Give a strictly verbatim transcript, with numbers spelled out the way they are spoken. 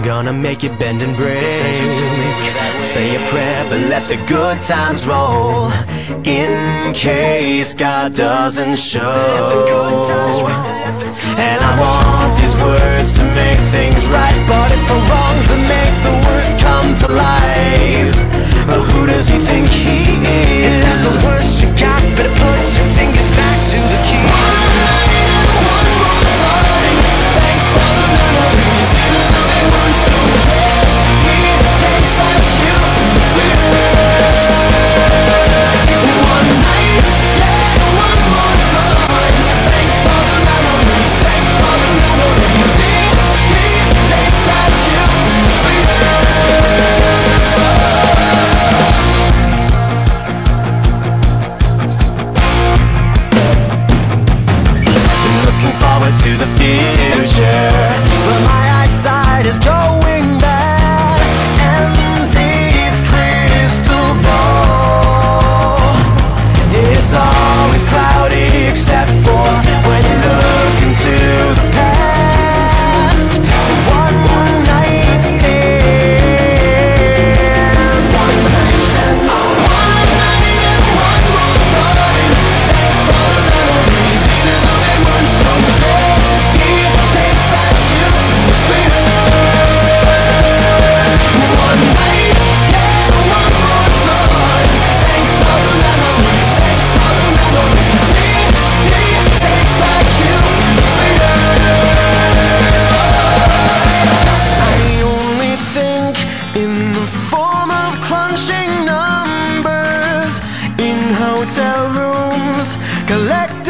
gonna make you bend and break. Say a prayer, but let the good times roll, in case God doesn't show. And I want these words to make things right, but it's the wrongs that make the words come to life. But who does he think he is? If that's the worst you got, better put your fingers back to the key. One night and one more time, thanks for the memories, even though they weren't so bad. It tastes like you, sweeter. One night, yeah, one more time, thanks for the memories, thanks for the memories. It tastes like you, sweeter. To the future, but my eyesight is going bad, and this crystal ball, it's always cloudy except for when you look into the past. One night stand, one night stand, one night and one more time. Thanks for the memories, even though they weren't so bad. Hotel rooms, collect